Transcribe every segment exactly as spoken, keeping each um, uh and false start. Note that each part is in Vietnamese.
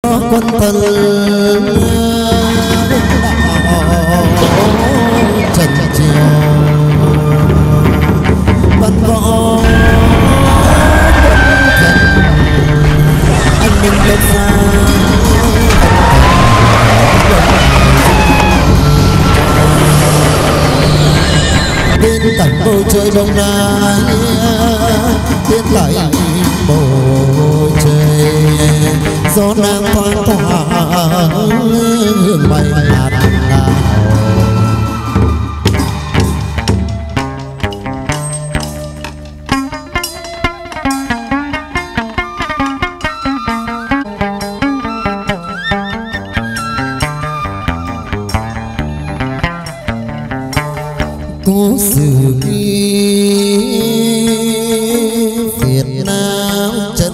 có quân thần trần triều văn võ anh minh lên xa bên cạnh bầu trời đông nai tiến lại bầu trời gió nam thoáng thoảng hương bay ngạt ngào. Cố sự Việt Nam chân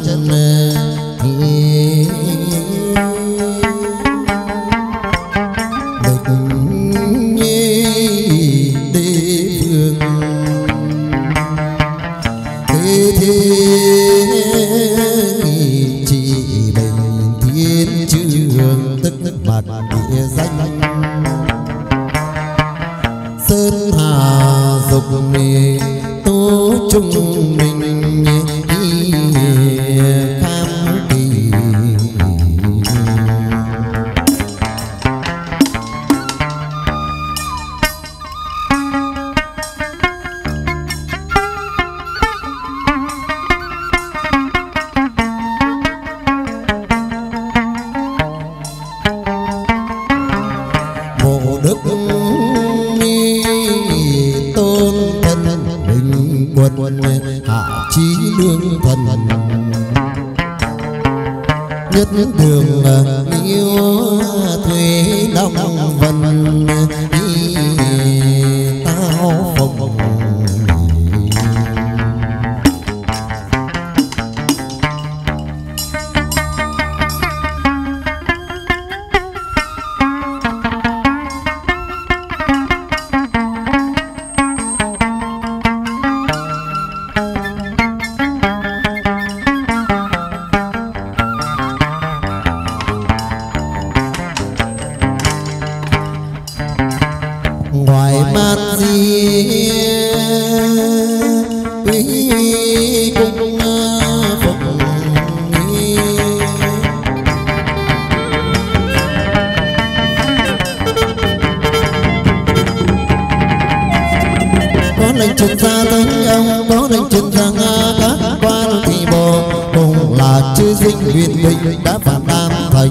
thì độc như đế vương thế thế chỉ bình thiên trường tức mặt địa danh sơn hà dục ni tố trung minh kham kỳ bộ đức tôn thân bình quân hạ chí lương thần nhất đường yêu thuế long vân tao phòng ngoài mát gì quý cũng phục có lệnh trừng ra thánh ông có lệnh trừng ra các quan thì bộ cùng là chư dinh huyền bình đã phản đam thành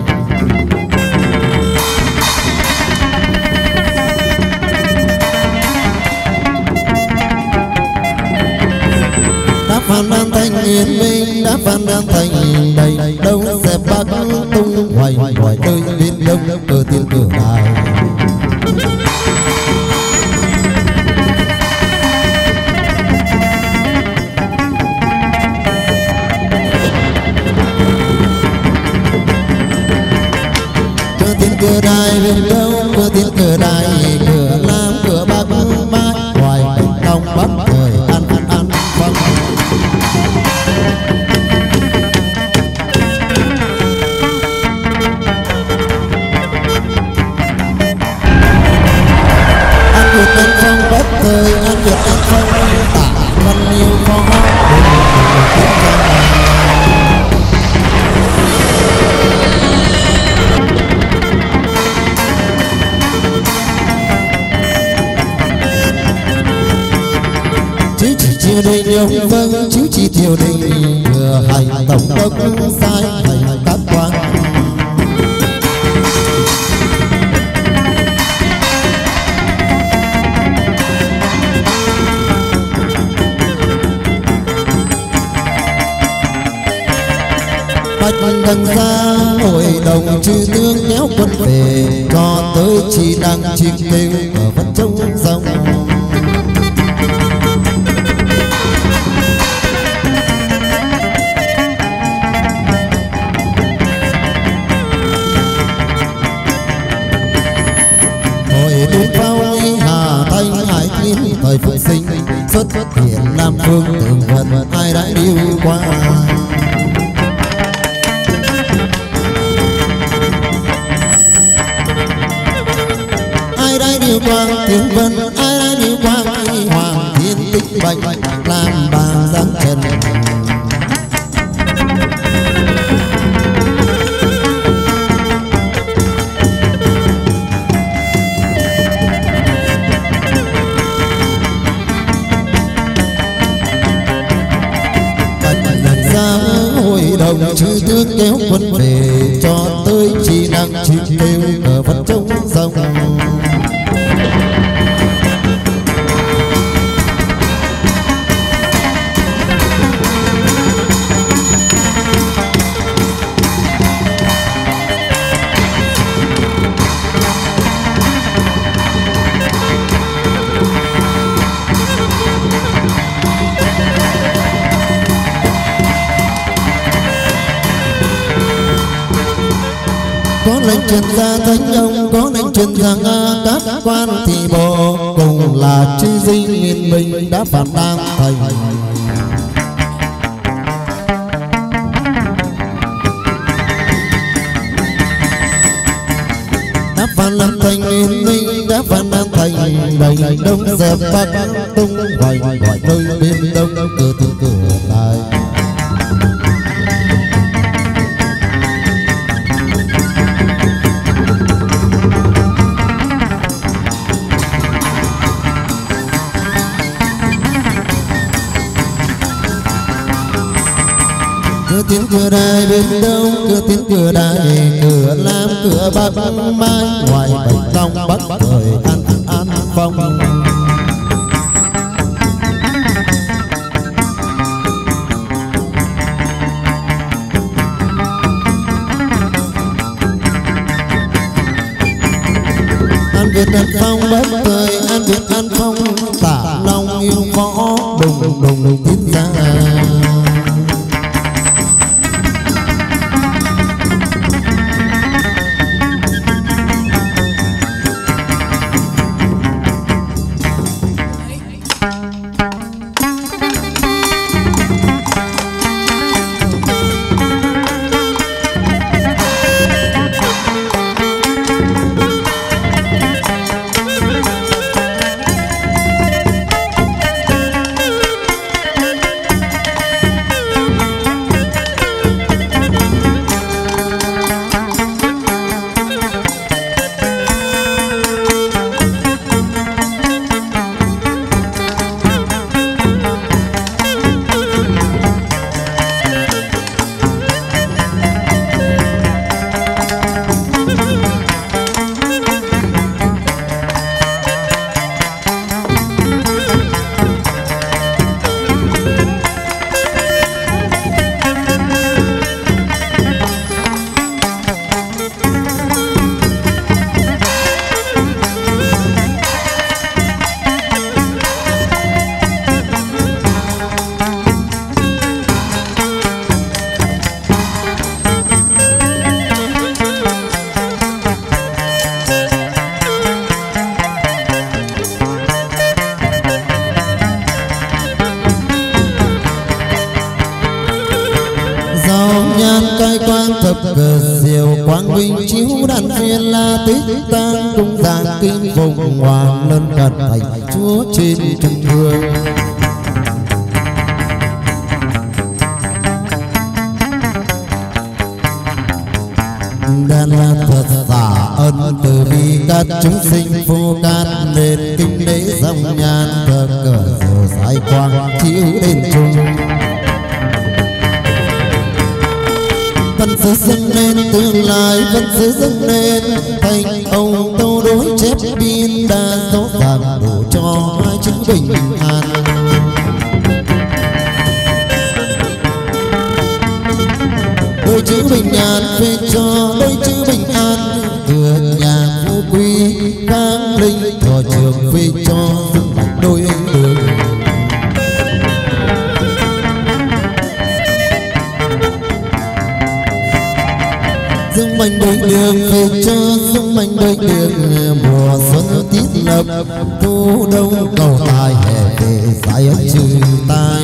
Phan Đan Thành yên minh đã Phan Đan Thành đầy đông xếp bắc tung hoành hoài nơi bên đông cờ tiên cửa đài cờ tiên cửa đài bên đông cờ tiên cửa đài cửa nam cửa bắc mát hoài đông bắc thời an an an vâng an Việt an phong bất thời an Việt an phong tả văn yêu phó chứ chỉ triều đình ông vâng chứ chỉ triều đình vừa hành tổng đốc sai hành các quan bạch đằng ra hội đồng chư tướng kéo quân về cho tới chi đăng chim kêu ở vẫn trông rồng hội đúng phao hà thanh hải thiên thời phục sinh xuất hiện nam phương tường vân ai đã điêu qua quang tiếng vân ai như quang hoàng thiên tích bạch làm bàn giáng trần. Hội đồng chư tướng kéo quân về cho tới chi năng chim kêu ở vẫn trống rồng. Có lệnh truyền ra thánh ông, có lệnh truyền rằng các quan thị bộ cùng là chư dinh nghiên minh đã phản đang thành. Đã phản làm thành nghiên minh, đã phản đang thành đầy đông dẹp bắc tung hoành gọi nơi bên đông cửa từ cửa lại. Cửa tiến cửa đài bên đông, cửa tiến cửa đài, cửa lam cửa bắc mai ngoài bạch long bắc thời an an phong. An Việt an phong bắc thời an Việt an phong, tả long yêu võ đùng đùng đùng tiến ra. Cai quang thập cờ diệu quang vinh chiếu đàn phiên la tích tang cung giang kim vùng hoàng lân cận thành chúa trên trần thương. Đàn la thật giả ân từ bi các chúng sinh vô cát nên kinh lễ dòng nhan thập cờ diệu giải quang chiếu đền trung. Văn sẽ dâng lên tương lai, văn sẽ dâng lên thành ông câu đối chép biên đa rõ ràng đủ cho hai chữ bình an. Đôi chữ bình an về cho đôi chữ bình an, thừa nhà phú quý khang linh thọ trường về cho đôi ông đường. Dương mạnh đôi đường về cho dương mạnh đôi đường, mùa xuân tiết lập thu đông cầu tài hè về giải trừ tai.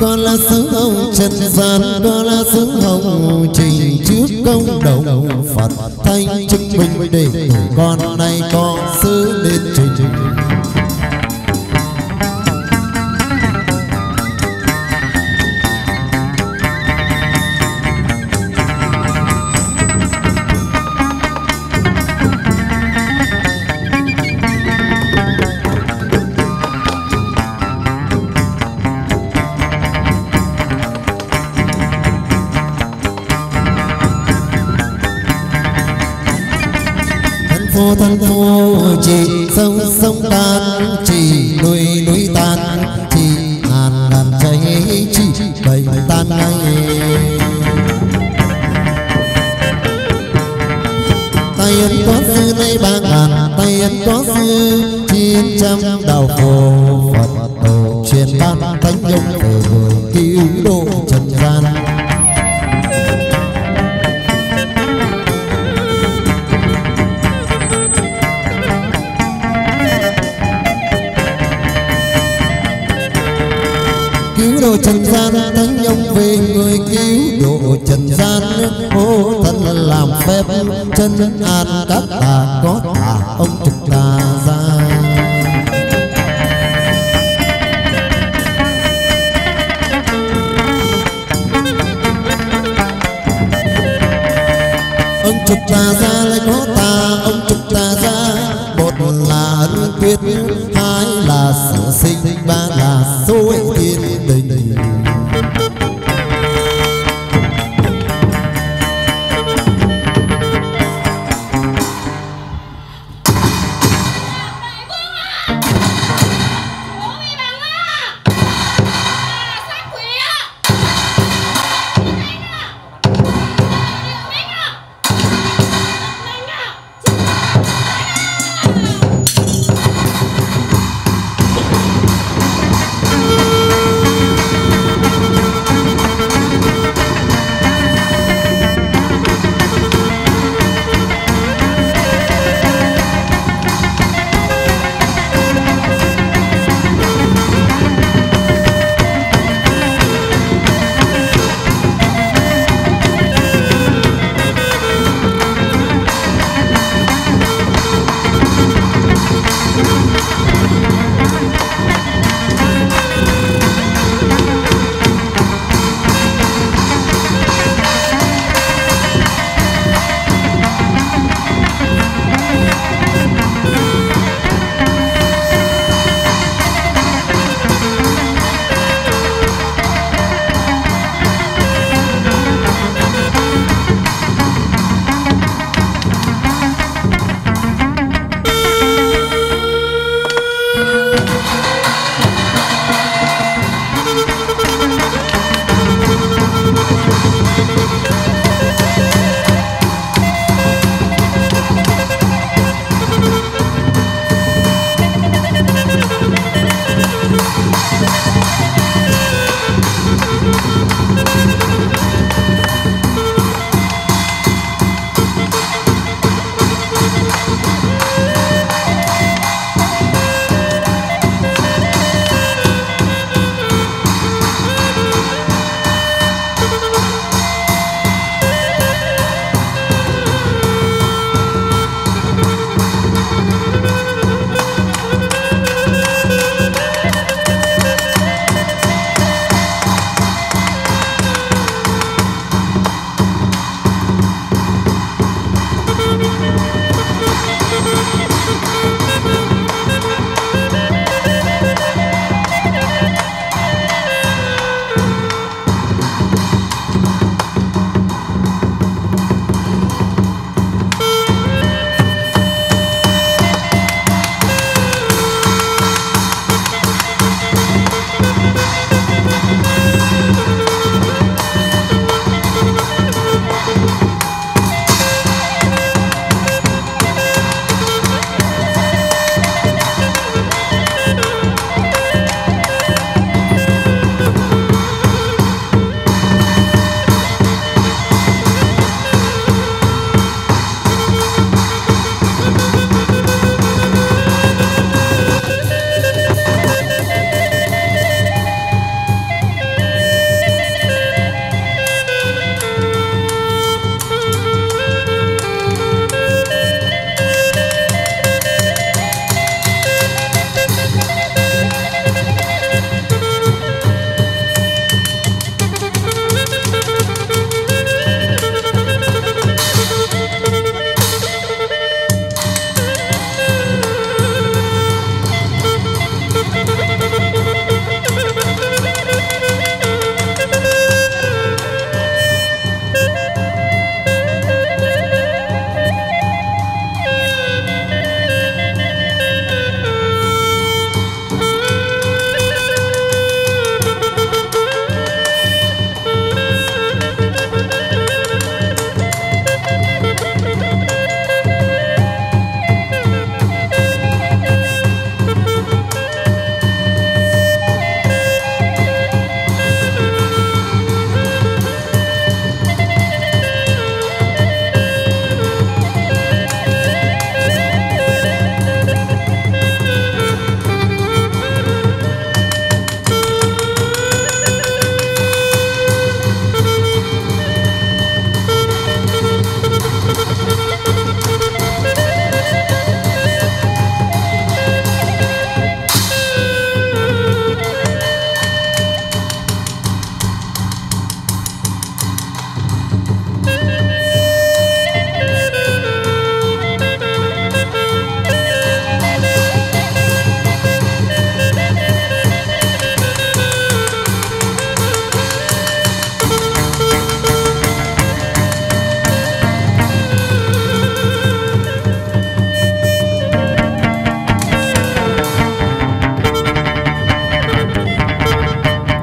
con là sứ hồng trần gian, con là sứ hồng trình trước công đồng Phật thanh chứng minh để tuổi con nay có sứ nên trình. Phố thân phố chỉ sông sông tan, chỉ núi núi tan, chỉ ngàn ngàn cháy chỉ bầy tan ngay. Tay ấn có sư nay ba ngàn, tay ấn có sư chín trăm đạo phổ Phật tổ truyền ban thánh nhung về người cứu độ trần gian. Cứu độ trần gian thánh nhung về người cứu độ trần gian. Ô thân làm phép chân an các tà có tà ông trực tà ra. Ông trực tà ra lại có tà ông trực tà ra. Một là ân quyết, hai là sở sinh, ba là số thiên đình.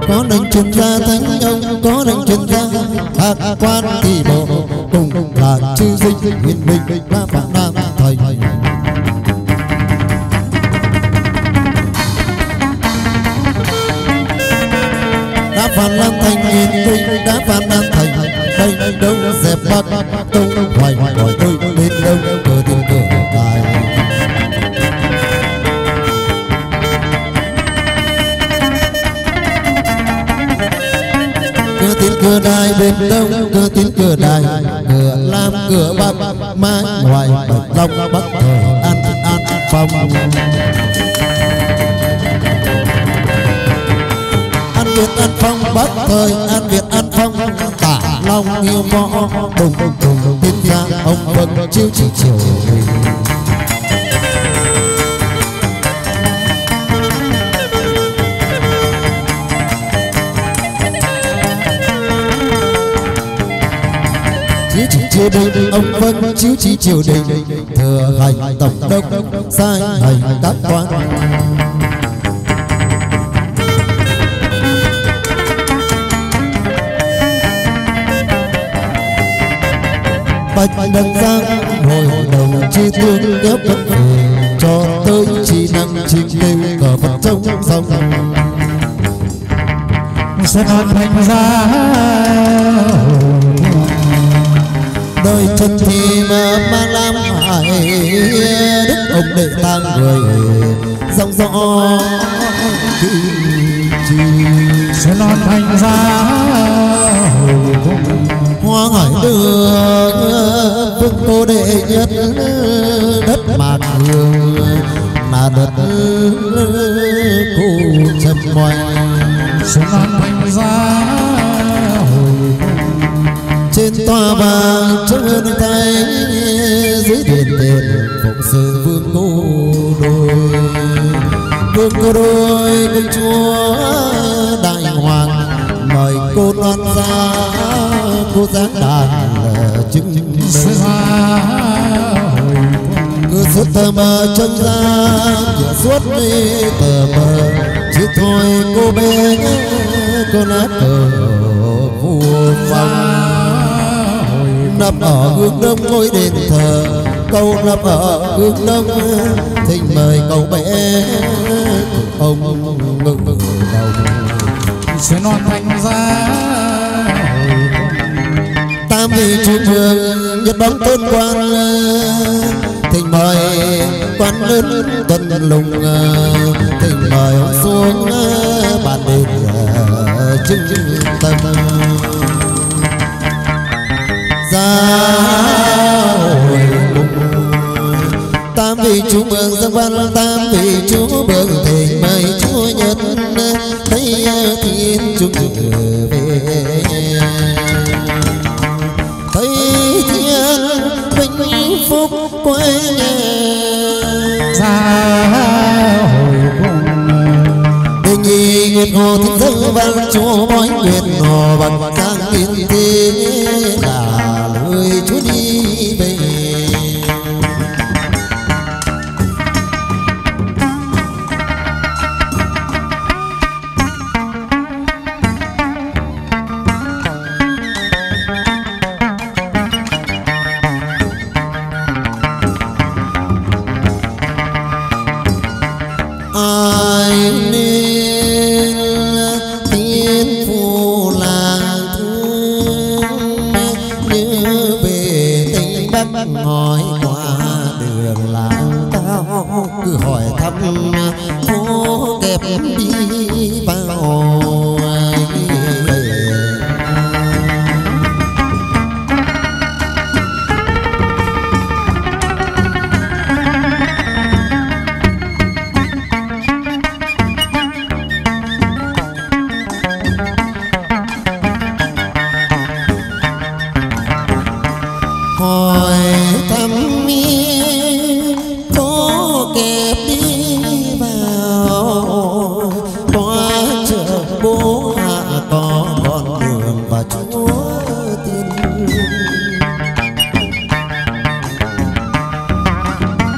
có đấng chuyên gia thánh ông, có đấng chuyên gia hạt quan thì bộ, cùng là chư dinh huyền minh ba phạn nam thầy. Đã phản nam thành nghìn tinh, đã phản nam thành đây đâu dẹp bắc tung hoài hỏi tôi đến đâu cửa tiền cửa tài. Cửa tiến cửa đài bên đông, cửa tiến cửa đài cửa lam cửa bắc mai ngoài bạch long bắc thời an an phong. An Việt an phong bắc thời an Việt an phong tả long yêu võ đùng đùng tiên gia ông vân chiêu chỉ chiều. Chiếu chỉ triều đình ông vân chiếu chỉ triều đình thừa hành tổng đốc sai hành các quan. Bạch đằng giang hồi đầu chi tương kéo bất về cho tới chi năng chim kêu cờ Phật trong sông. Sẽ còn thành ra đời chân thì mà mang lam hải đức ông đệ tang người dòng gió chi sẽ non thành ra hoa hải đường vương cô đệ nhất đất mạc hương là đất cô trầm moanh sẽ non thành ra trên tòa vàng trên tay dưới đền đền phụng sự vương cô đôi vương cô đôi công chúa đại hoàng mời cô đoan ra cô giáng đàn chứng cứ suốt tờ mờ chân ra cửa suốt đi tờ mờ chứ thôi cô bé cô nát cờ vua phong nấp ở hướng đông ngôi đền thờ câu nấp ở hướng đông thỉnh mời cậu bé ông ngực đầu sẽ non thành ra tam vị trung ương nhất bóng tôn quan thỉnh mời quan lớn tuần lùng thỉnh mời ông xuống bàn đền chứng tâm ra hồi tam vị chúa mừng dân văn tam vị chúa mừng thỉnh mời chúa nhân thấy thiên chúng về thấy thiên vinh phúc quê nhà ra hồi đình nhi nguyệt hồ thích dân văn chúa bói nguyệt hồ bằng giang thiên thế là lời chúa đi về. Ai nên tiên phụ làng thương nhớ về Tây Bắc hỏi qua đường làng tao cứ hỏi thăm phố kẹp đi vào hỏi thăm phố kẹp đi vào qua chợ bố hạ có con đường và chúa tiên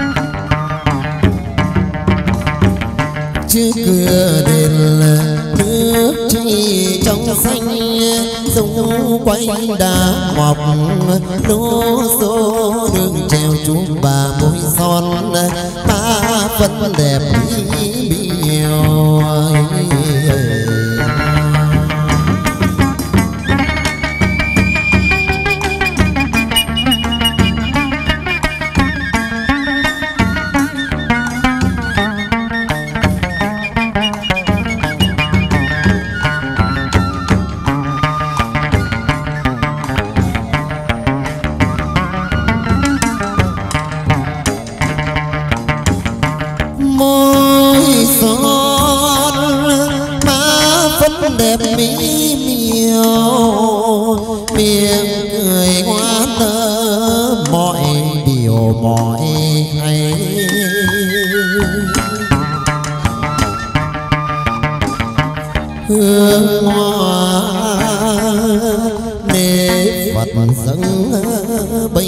chứ cửa đền nước chi trong xanh sông quanh đá mọc lô số đường treo chú bà môi son ba phân đẹp mỹ miều. Đẹp mỹ miều miệng cười hoa nở mọi điều mọi ngày hương hoa nếp Phật dâng bay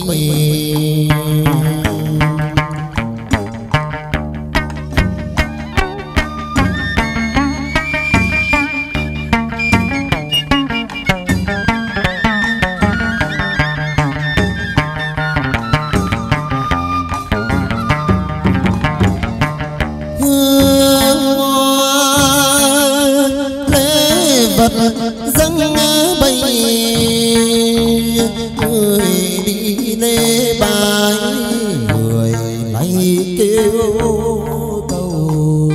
dâng bay người đi lễ bái người lạy kêu cầu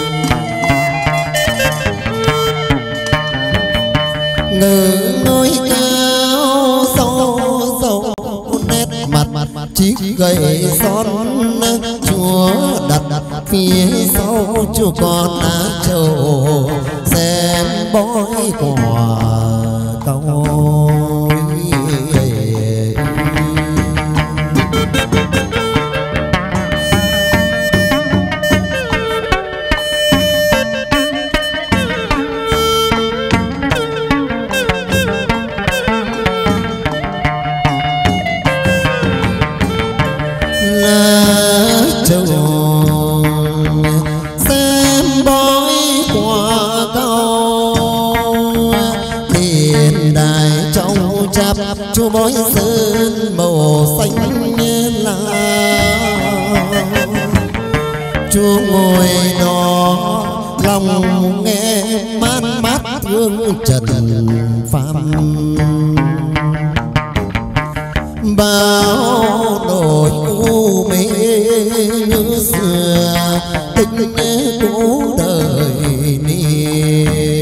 ngờ ngôi cao sâu sâu nét mặt chiếc gậy son chúa đặt phía sau chúa con đã trầu xem bói quả cầu là trầu xem bói quả cầu tiền đài trong chắp chú bói sơn màu xanh lá chú ngồi đó lòng nghe mát mát thương trần phàm bao đổi u mê như xưa tình cũ đời ni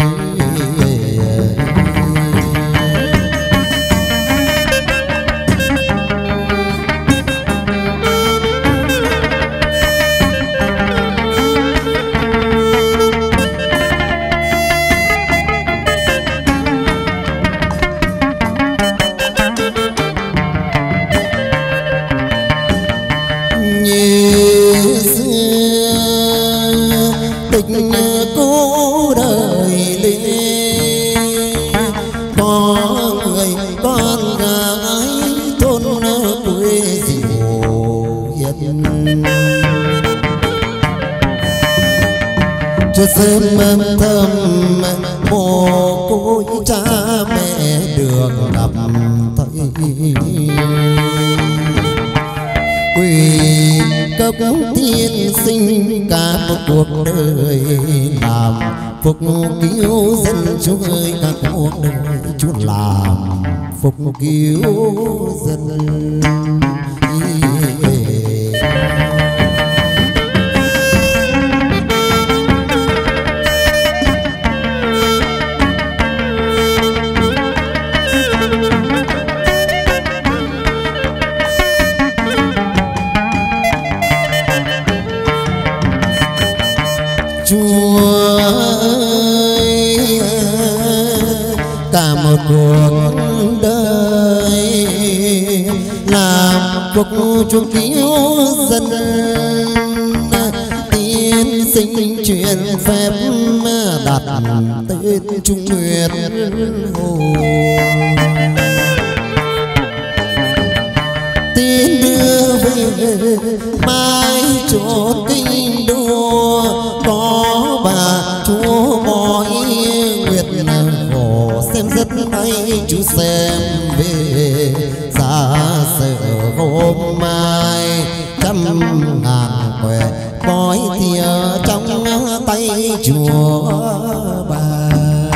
tình cũ đời lê có người con gái thôn quê diệu hiền cho sớm âm thầm mồ côi cha mẹ được gặp thấy quỳ cấp tiên sinh cả một cuộc đời làm phục cứu dân chúa ơi cả cuộc đời chúa làm phục cứu dân. Chúa ơi cả một cuộc đời làm phục chúa cứu dân tiên sinh truyền phép đặt tên Trung Nguyệt Hồ tiên đưa về mai chốn kinh đô có bà chúa mọi chú xem về giá sợ hôm mai trăm ngàn quẻ bói thìa trong tay chùa bà.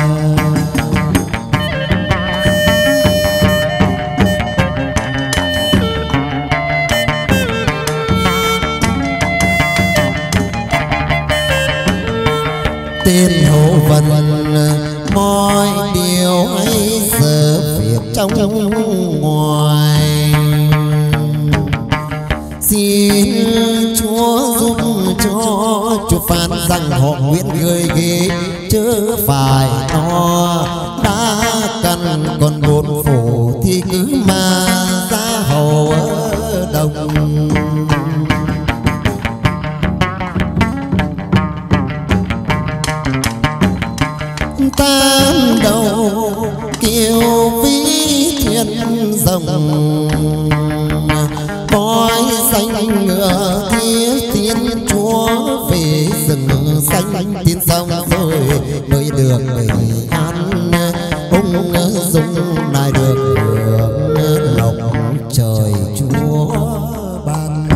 Tên hậu vân mọi điều ấy giờ việc trong ngoài, xin Chúa giúp cho chú Phan rằng họ nguyện người ghế chứ phải no đã cần còn bốn phủ thì cứ mà ra hầu ở đồng. Tam đầu kiều vĩ thiên rồng cõi xanh ngựa thiết thiên chúa về rừng xanh tiến sông rồi mới được bình an ung dung lại được hưởng lộc trời chúa ban.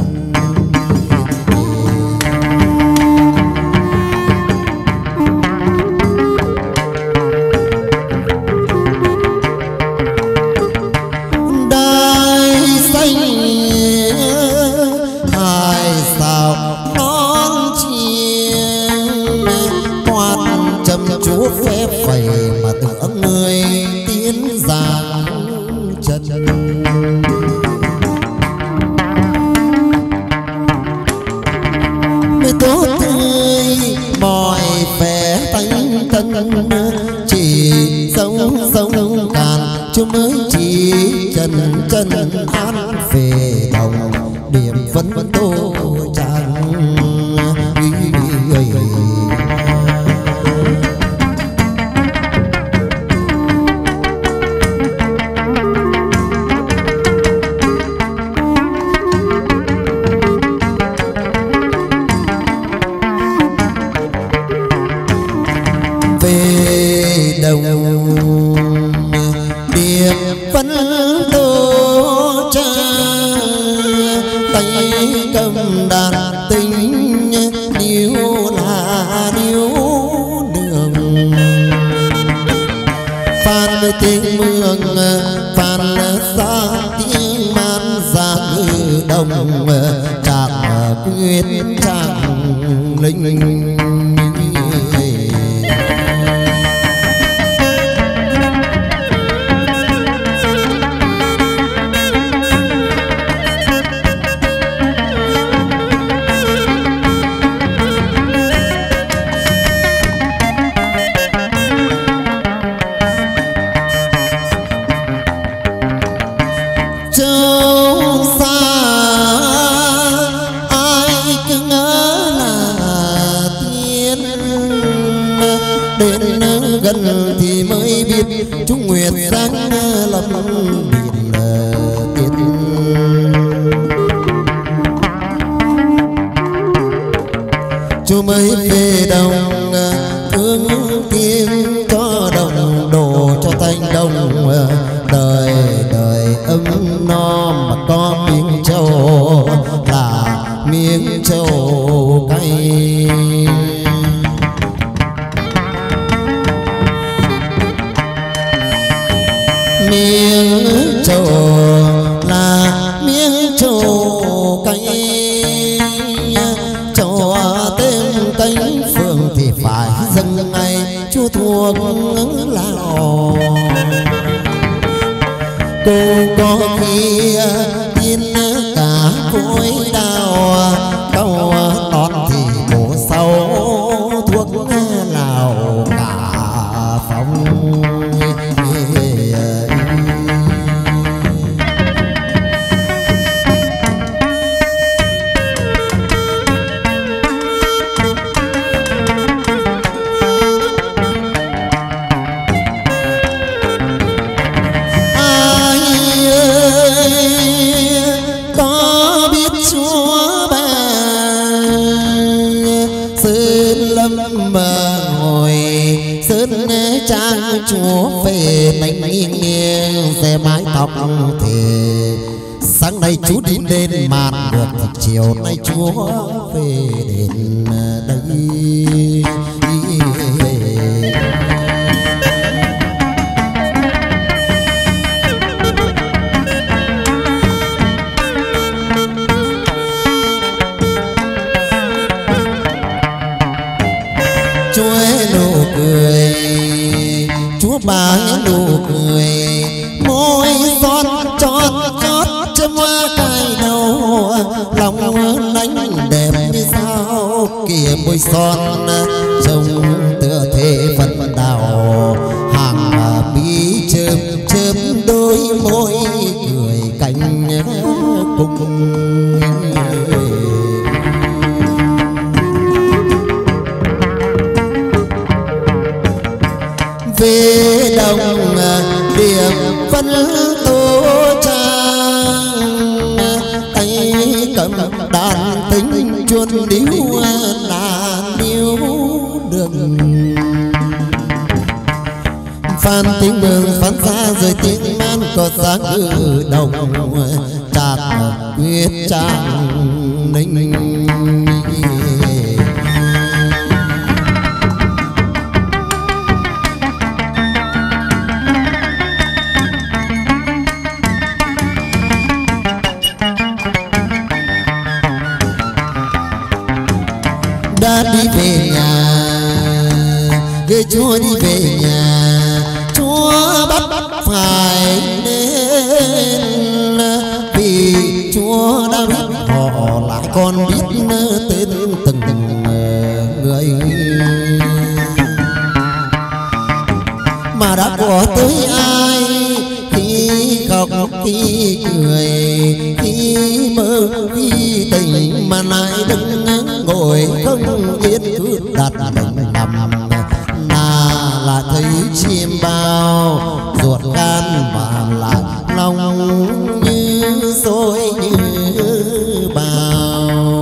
Phép phẩy mà tựa người tiến giang chân, mới tốt tươi mọi vẻ tánh tân chỉ sống sống càn chú mới chỉ chân chân an về đồng điểm phấn tô tràn tiếng mương Phan xa tiếng man ra ngư đồng trạc quyết trạc linh linh. Gần thì mới biết chúng nguyệt sáng lâm biển tiết, chú mới về đồng thương tiếng cho đồng đồ cho thanh đồng đời đời ấm no mà có miếng trầu là miếng trầu cay. Miếng trầu là miếng trầu cay, trầu tên cánh phường thì phải dâng ngay chúa thuộc lão. Cô có khi tin cả cối đào câu tón thì bố sau thuốc lào cả phòng. trang chúa về đánh nghiêng xe mái tóc thì sáng nay chú đi lên màn được thì chiều nay chúa về đến đây. Chúa nụ cười, Chúa bà nụ cười, môi son chót chót chấm hoa cài đầu, lòng lánh đẹp như sao kìa môi son trông tựa thế phận đào, hàng bí chớm chớm đôi môi cười cánh cùng. Về đồng điểm phân tô trang, tay cầm đàn tính chuôn điếu là điếu đường. Phan tiếng mừng phán xa rồi tiếng man có sáng ngự đồng, trạc quyết trang ninh. Đã đi về nhà, về Chúa đi về nhà, Chúa bắt phải đến, vì Chúa đã biết họ lại còn biết tên từng người, mà đã bỏ tới ai khi khóc khi cười, khi mơ khi tỉnh mà lại đứng ngồi không yên cứ đặt mình nằm là là thấy chim bao ruột gan mà lại lòng như sôi như bao.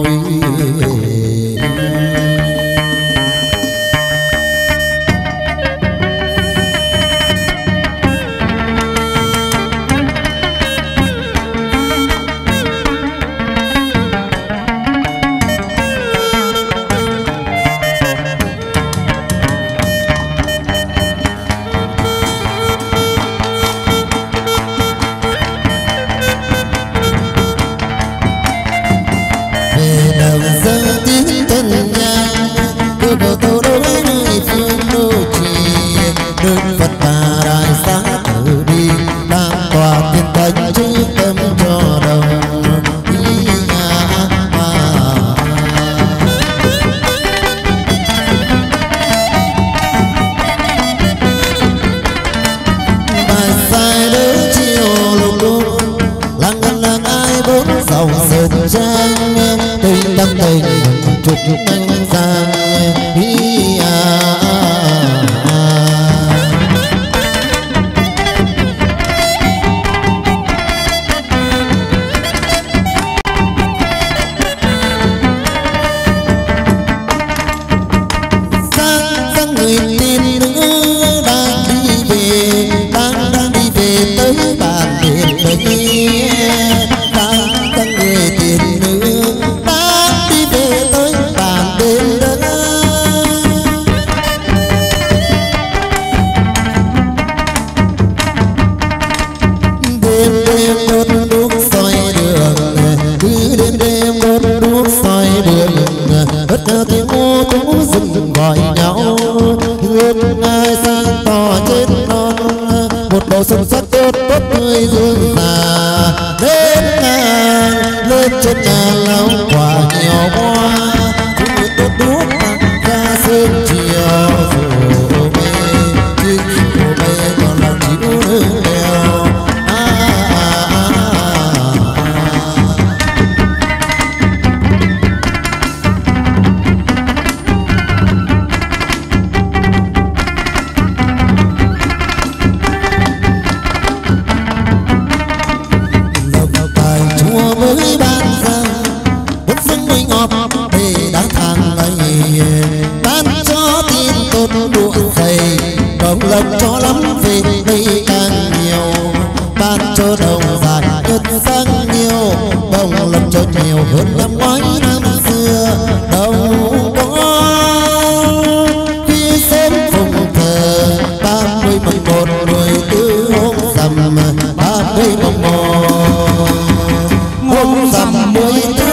lộc cho lắm vì đây càng nhiều, ban cho đồng dài nhất sang nhiều, bồng lộc cho nhiều hơn năm ngoái năm xưa đâu có. Khi sớm phụng thờ ba mươi mồng một mười tư hôm rằm, ba mươi mồng một hôm rằm mười tư.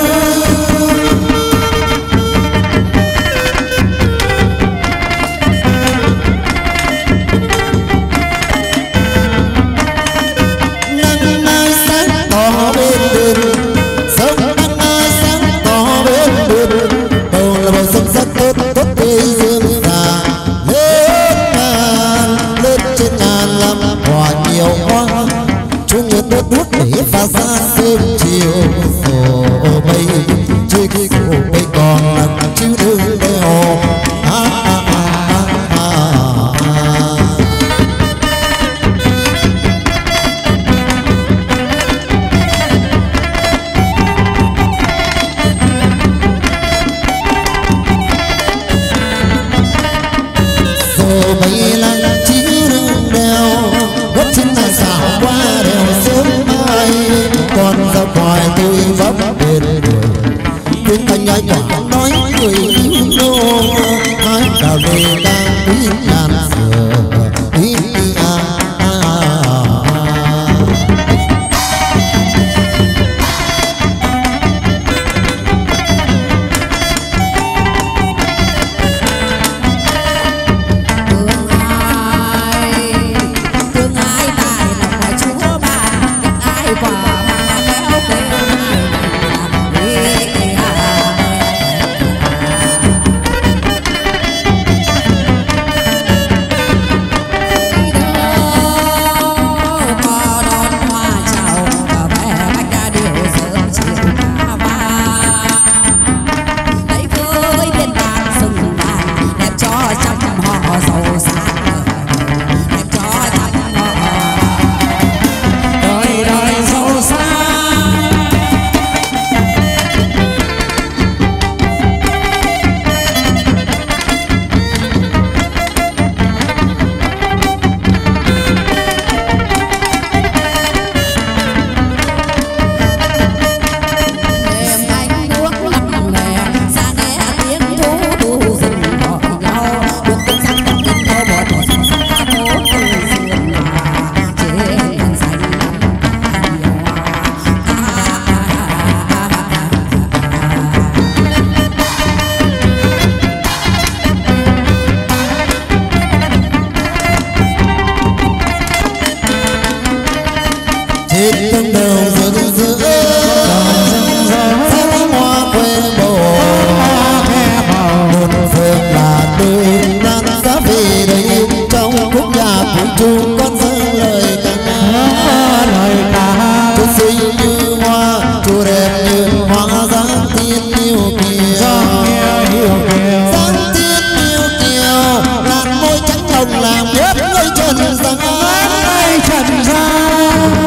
Đốt để pha ra sớm chiều sổ bay chiếc cổ bay còn là chiếu đường đèo. À, à, à, à, à, à. Sổ bay là chiếu đường đèo, gót chân là xảo qua đèo sớm mai, con ra ngoài tôi vấp bên đường tiếng thanh nhai quả nói người yêu nô, ai đào về đang quý ngàn giờ ý à à à. Trên tâm đầu rực rỡ sắc hoa quê bầu, một phượng là đôi nan giá về đây trong khúc nhạc của chúng con dâng lời ca. Lời ca chú xinh như hoa, chú đẹp như hoa dáng tiên yêu kiều, dáng tiên yêu kiều làn môi trắng hồng làm nhớt người trần gian, trần gian.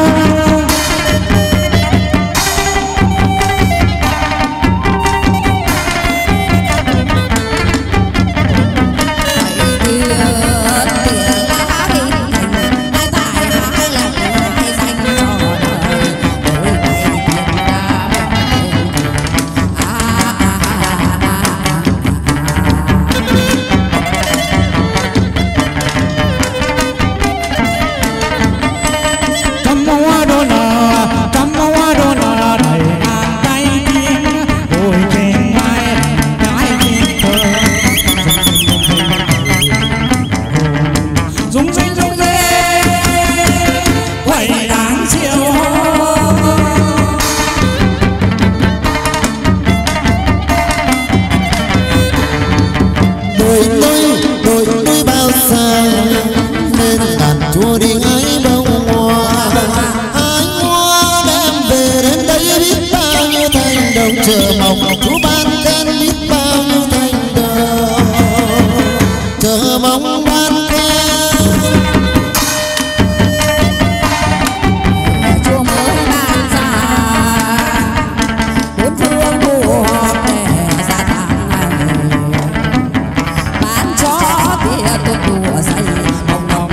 Chúa đi hái bông hoa, hái hoa đem về đến đây biết bao nhiêu thành đồng chờ mong Chúa ban khen biết bao nhiêu thành đồng chờ mong ban khen. Chúa mới ban ra bốn phương mùa để ra tháng ngày, bán cho tia tuần đùa dày mong mong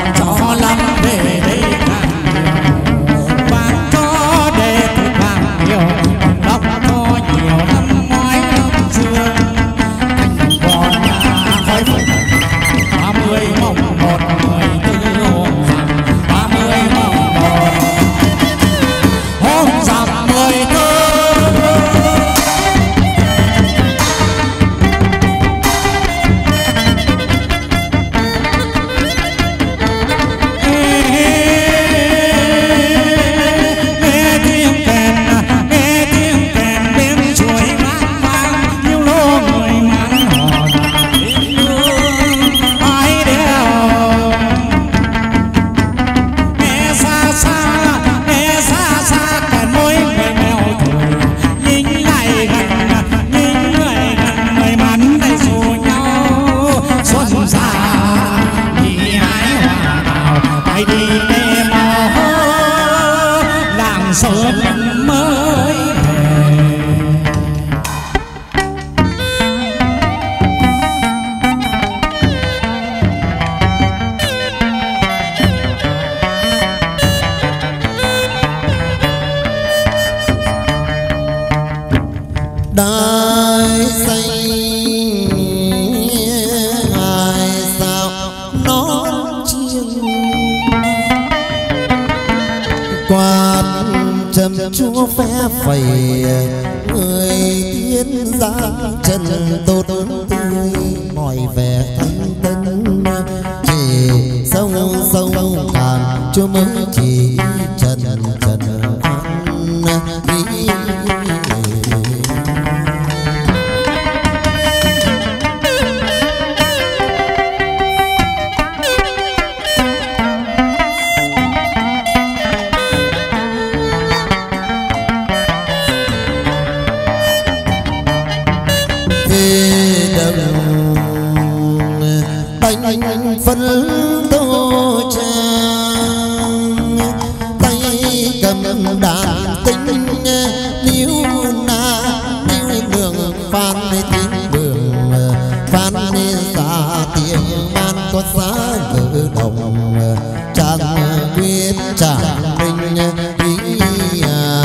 phải đi để mà làng sớm mới đại xanh ai sao nó chiêng quạt trầm chúa phé phẩy người tiên giang chân tốt tươi mọi vẻ thanh tân chỉ sâu sâu cạn chúa mới chỉ trần trần an ý. Bánh phân tô trang tay cầm đàn tính níu na níu đường phan tiếng đường phan xa tiếng man có giá ngự đồng trang quyết trang minh ý à.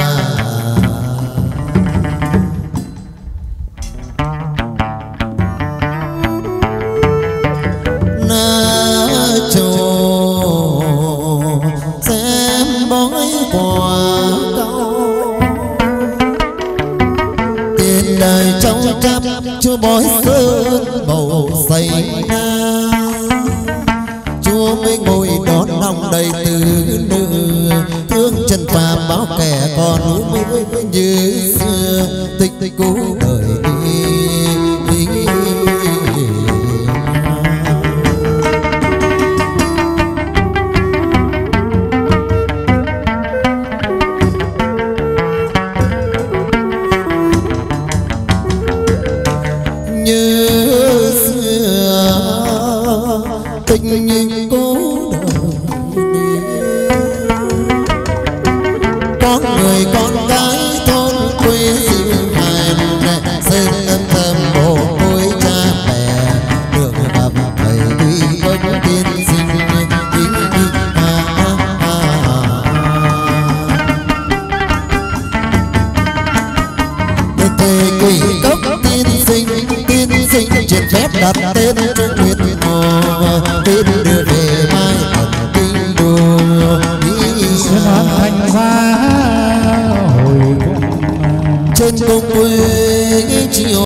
Đời trong trăm chúa bói sơn bầu xanh na chúa mới ngồi đón lòng đầy từ nữ thương chân phàm báo kẻ còn lũ mới như xưa tích tích cũ đời đi. Như xưa tình nhìn cố đời con người con cái thôn quê dịu hài xây âm thầm bộ môi cha mẹ được gặp thầy tuy bất tiên sinh ý ha ha thầy quỷ cốc tiên sinh sinh chuyện phép đặt tên cho nguyệt hồ tên đưa về mai thần kinh đô sẽ hoàn thành hoa hồi cung trên cung quê chiều